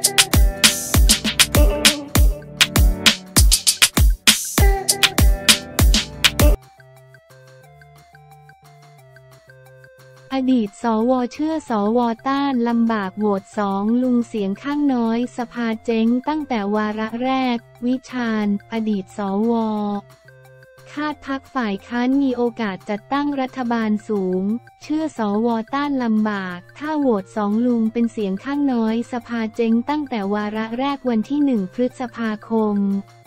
อดีตสว.เชื่อสว.ต้านลำบากโหวต2ลุงเสียงข้างน้อยสภาเจ๊งตั้งแต่วาระแรกวิชาญอดีตสว.คาดพรรคฝ่ายค้านมีโอกาสจัดตั้งรัฐบาลสูงเชื่อสว.ต้านลำบากถ้าโหวต2ลุงเป็นเสียงข้างน้อยสภาเจ๊งตั้งแต่วาระแรกวันที่1 พฤษภาคม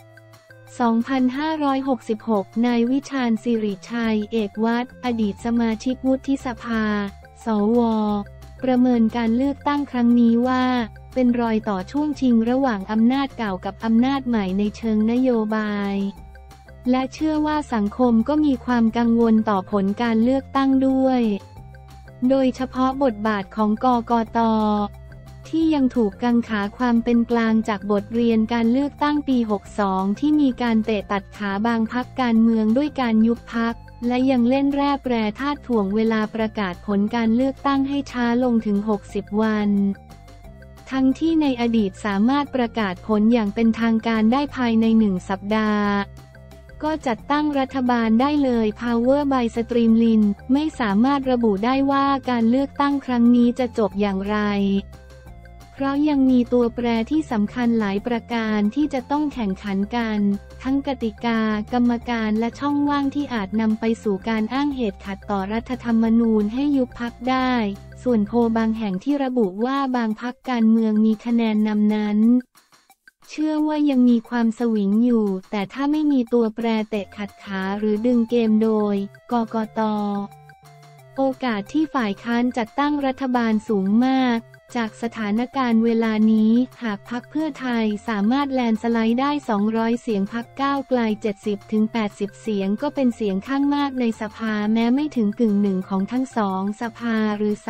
2566 นายวิชาญ สิริชัย เอกวัฒน์ อดีตสมาชิกวุฒิสภา สว.ประเมินการเลือกตั้งครั้งนี้ว่าเป็นรอยต่อช่วงชิงระหว่างอำนาจเก่ากับอำนาจใหม่ในเชิงนโยบายและเชื่อว่าสังคมก็มีความกังวลต่อผลการเลือกตั้งด้วยโดยเฉพาะบทบาทของกกต.ที่ยังถูกกังขาความเป็นกลางจากบทเรียนการเลือกตั้งปี 62 ที่มีการเตะตัดขาบางพรรคการเมืองด้วยการยุบพรรคและยังเล่นแร่แปรธาตุถ่วงเวลาประกาศผลการเลือกตั้งให้ช้าลงถึง 60 วันทั้งที่ในอดีตสามารถประกาศผลอย่างเป็นทางการได้ภายใน1 สัปดาห์ก็จัดตั้งรัฐบาลได้เลย Power by Streamline ไม่สามารถระบุได้ว่าการเลือกตั้งครั้งนี้จะจบอย่างไรเพราะยังมีตัวแปรที่สำคัญหลายประการที่จะต้องแข่งขันกันทั้งกติกากรรมการและช่องว่างที่อาจนำไปสู่การอ้างเหตุขัดต่อรัฐธรรมนูญให้ยุบพรรคได้ส่วนโพลบางแห่งที่ระบุว่าบางพรรคการเมืองมีคะแนนนำนั้นเชื่อว่ายังมีความสวิงอยู่แต่ถ้าไม่มีตัวแปรเตะขัดขาหรือดึงเกมโดยกกต.โอกาสที่ฝ่ายค้านจัดตั้งรัฐบาลสูงมากจากสถานการณ์เวลานี้หากพรรคเพื่อไทยสามารถแลนด์สไลด์ได้200 เสียงพรรคก้าวไกล 70-80 เสียงก็เป็นเสียงข้างมากในสภาแม้ไม่ถึงกึ่งหนึ่งของทั้งสองสภาหรือ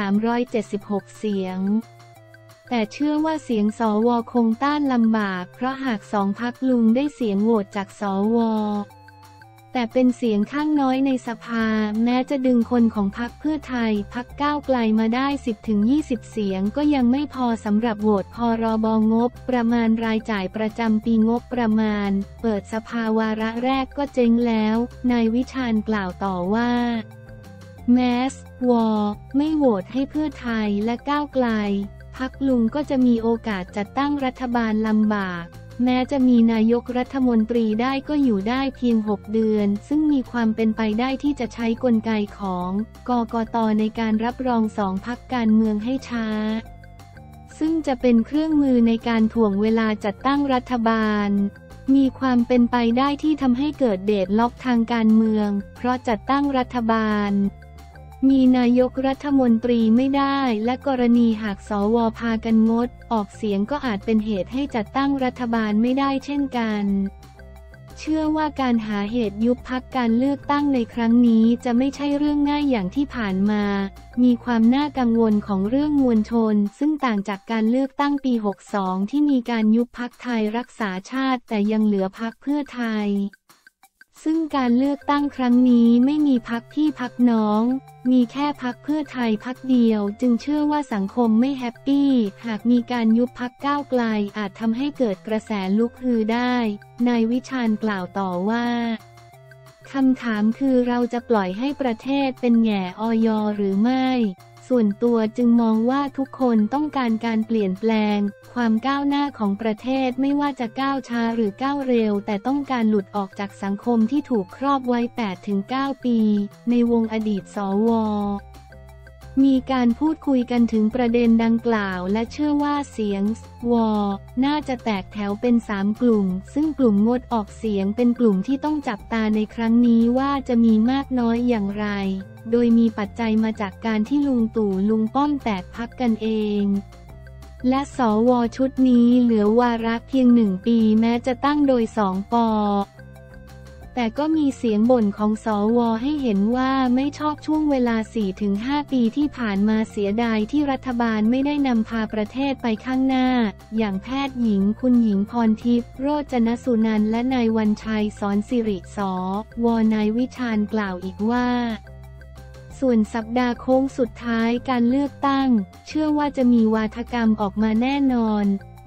376 เสียงแต่เชื่อว่าเสียงสว.คงต้านลำบากเพราะหาก2 พรรคลุงได้เสียงโหวตจากสว.แต่เป็นเสียงข้างน้อยในสภาแม้จะดึงคนของพรรคเพื่อไทยพรรคก้าวไกลมาได้ 10-20 เสียงก็ยังไม่พอสำหรับโหวตพรบ.งบประมาณรายจ่ายประจำปีงบประมาณเปิดสภาวาระแรกก็เจ๊งแล้วนายวิชาญกล่าวต่อว่าแมสวอไม่โหวตให้เพื่อไทยและก้าวไกลพรรคลุงก็จะมีโอกาสจัดตั้งรัฐบาลลำบากแม้จะมีนายกรัฐมนตรีได้ก็อยู่ได้เพียง6 เดือนซึ่งมีความเป็นไปได้ที่จะใช้กลไกของกกต.ในการรับรอง2 พรรคการเมืองให้ช้าซึ่งจะเป็นเครื่องมือในการถ่วงเวลาจัดตั้งรัฐบาลมีความเป็นไปได้ที่ทำให้เกิดเดดล็อกทางการเมืองเพราะจัดตั้งรัฐบาลมีนายกรัฐมนตรีไม่ได้และกรณีหากสว.พากันงดออกเสียงก็อาจเป็นเหตุให้จัดตั้งรัฐบาลไม่ได้เช่นกันเชื่อว่าการหาเหตุยุบพรรคการเลือกตั้งในครั้งนี้จะไม่ใช่เรื่องง่ายอย่างที่ผ่านมามีความน่ากังวลของเรื่องมวลชนซึ่งต่างจากการเลือกตั้งปี 62 ที่มีการยุบพรรคไทยรักษาชาติแต่ยังเหลือพรรคเพื่อไทยซึ่งการเลือกตั้งครั้งนี้ไม่มีพรรคพี่พรรคน้องมีแค่พรรคเพื่อไทยพรรคเดียวจึงเชื่อว่าสังคมไม่แฮปปี้หากมีการยุบพรรคก้าวไกลอาจทำให้เกิดกระแสลุกฮือได้นายวิชาญกล่าวต่อว่าคำถามคือเราจะปล่อยให้ประเทศเป็นแหง่อย.หรือไม่ส่วนตัวจึงมองว่าทุกคนต้องการการเปลี่ยนแปลงความก้าวหน้าของประเทศไม่ว่าจะก้าวช้าหรือก้าวเร็วแต่ต้องการหลุดออกจากสังคมที่ถูกครอบไว้ 8-9 ปีในวงอดีตสว.มีการพูดคุยกันถึงประเด็นดังกล่าวและเชื่อว่าเสียงว.น่าจะแตกแถวเป็น3 กลุ่มซึ่งกลุ่มงดออกเสียงเป็นกลุ่มที่ต้องจับตาในครั้งนี้ว่าจะมีมากน้อยอย่างไรโดยมีปัจจัยมาจากการที่ลุงตู่ลุงป้อมแตกพรรคกันเองและสว.ชุดนี้เหลือวาระเพียง1 ปีแม้จะตั้งโดย2 ป.แต่ก็มีเสียงบ่นของสว.ให้เห็นว่าไม่ชอบช่วงเวลา 4-5 ปีที่ผ่านมาเสียดายที่รัฐบาลไม่ได้นำพาประเทศไปข้างหน้าอย่างแพทย์หญิงคุณหญิงพรทิพย์โรจนสุนันท์และนายวันชัยสอนสิริสนายวิชาญกล่าวอีกว่าส่วนสัปดาห์โค้งสุดท้ายการเลือกตั้งเชื่อว่าจะมีวาทกรรมออกมาแน่นอน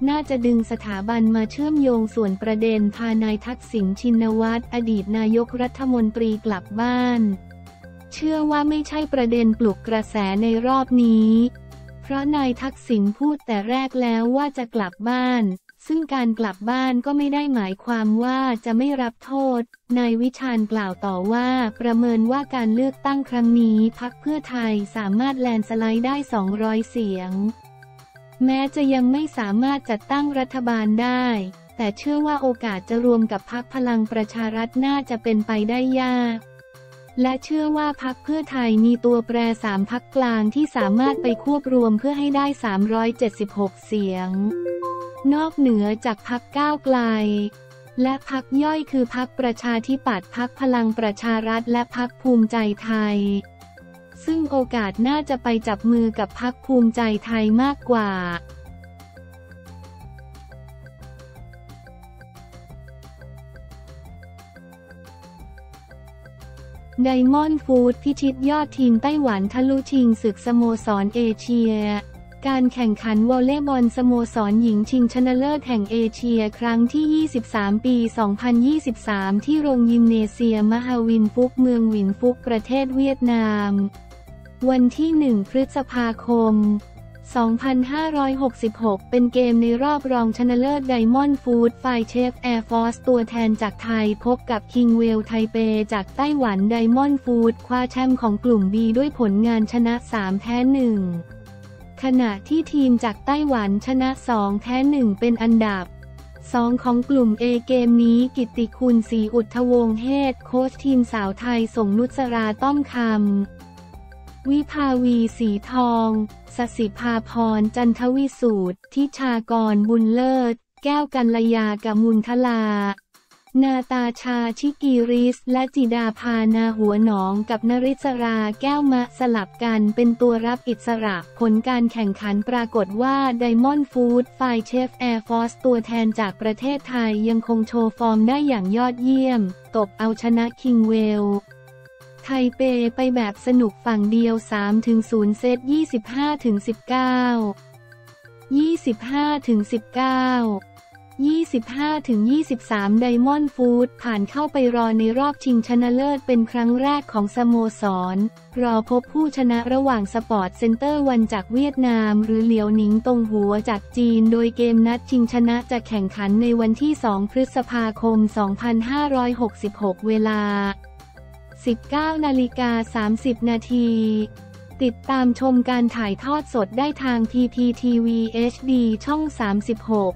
น่าจะดึงสถาบันมาเชื่อมโยงส่วนประเด็นพานายทักษิณชินวัตรอดีตนายกรัฐมนตรีกลับบ้านเชื่อว่าไม่ใช่ประเด็นปลุกกระแสในรอบนี้เพราะนายทักษิณพูดแต่แรกแล้วว่าจะกลับบ้านซึ่งการกลับบ้านก็ไม่ได้หมายความว่าจะไม่รับโทษนายวิชาญกล่าวต่อว่าประเมินว่าการเลือกตั้งครั้งนี้พรรคเพื่อไทยสามารถแลนด์สไลด์ได้200เสียงแม้จะยังไม่สามารถจัดตั้งรัฐบาลได้แต่เชื่อว่าโอกาสจะรวมกับพรรคพลังประชารัฐน่าจะเป็นไปได้ยากและเชื่อว่าพรรคเพื่อไทยมีตัวแปร3พรรคกลางที่สามารถไปควบรวมเพื่อให้ได้376เสียงนอกเหนือจากพรรคก้าวไกลและพรรคย่อยคือพรรคประชาธิปัตย์พรรคพลังประชารัฐและพรรคภูมิใจไทยซึ่งโอกาสน่าจะไปจับมือกับพรรคภูมิใจไทยมากกว่าไดมอนด์ฟู้ดพิชิตยอดทีมไต้หวันทะลุชิงศึกสโมสรเอเชียการแข่งขันวอลเลย์บอลสโมสรหญิงชิงชนะเลิศแห่งเอเชียครั้งที่23ปี2023ที่โรงยิมเนเซียมหาวินฟุกเมืองหวินฟุกประเทศเวียดนามวันที่1พฤษภาคม2566เป็นเกมในรอบรองชนะเลิศไดมอนด์ฟู้ดไฟเชฟแอร์ฟอร์สตัวแทนจากไทยพบกับคิงเวลไทเปจากไต้หวันไดมอนด์ฟู้ดคว้าแชมป์ของกลุ่ม B ด้วยผลงานชนะ3แพ้1ขณะที่ทีมจากไต้หวันชนะ2แพ้1เป็นอันดับ2ของกลุ่ม A เกมนี้กิตติคุณศรีอุทธวงศ์เฮดโค้ชทีมสาวไทยส่งนุชราต้อมคำวิภาวีสีทองสศิภาพรจันทวิสูตรทิชากรบุญเลิศแก้วกัลยากมุลทลานาตาชาชิกีริสและจิดาภานาหัวหนองกับนริศราแก้วมะสลับกันเป็นตัวรับอิสระผลการแข่งขันปรากฏว่าไดมอนด์ฟู้ดไฟเชฟแอร์ฟอร์สตัวแทนจากประเทศไทยยังคงโชว์ฟอร์มได้อย่างยอดเยี่ยมตบเอาชนะคิงเวลไทเปไปแบบสนุกฝั่งเดียว 3-0 เซต 25-19 25-19 25-23 ไดมอนด์ฟู้ดผ่านเข้าไปรอในรอบชิงชนะเลิศเป็นครั้งแรกของสโมสรรอพบผู้ชนะระหว่างสปอร์ตเซ็นเตอร์วันจากเวียดนามหรือเหลียวหนิงตงหัวจากจีนโดยเกมนัดชิงชนะจะแข่งขันในวันที่2พฤษภาคม2566เวลา19:30 นาทีติดตามชมการถ่ายทอดสดได้ทาง PPTV HD ช่อง 36